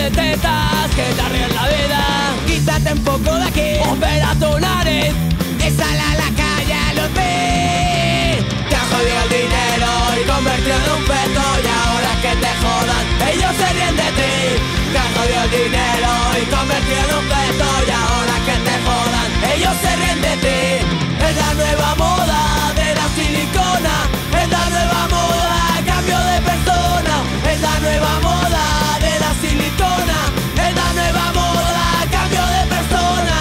de tetas que te arreglan la vida. Quítate un poco de aquí, opera tu nariz y sal a la calle a los pi. Te han jodido el dinero y convertido en un feto, y ahora que te jodan, ellos se ríen de ti. Te han jodido el dinero y convertido en un feto, y ahora que te jodan, ellos se ríen de ti. Es la nueva moda de la silicona, es la nueva moda, cambio de persona. Es la nueva moda de la silicona, es la nueva moda, cambio de persona.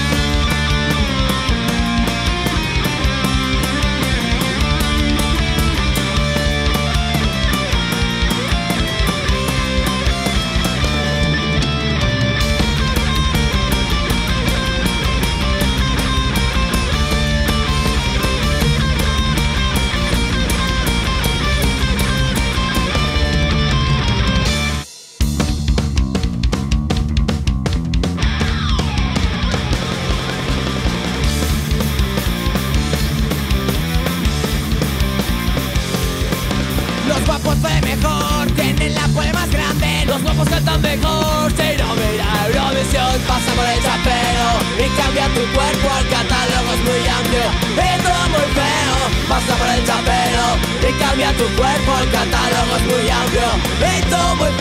Los guapos fue mejor, tienen la polla más grande. Los guapos cantan mejor, se irá a ver a Eurovisión. Pasa por el chapero y cambia tu cuerpo, el catálogo es muy amplio y todo muy feo. Pasa por el chapero y cambia tu cuerpo, el catálogo es muy amplio y todo muy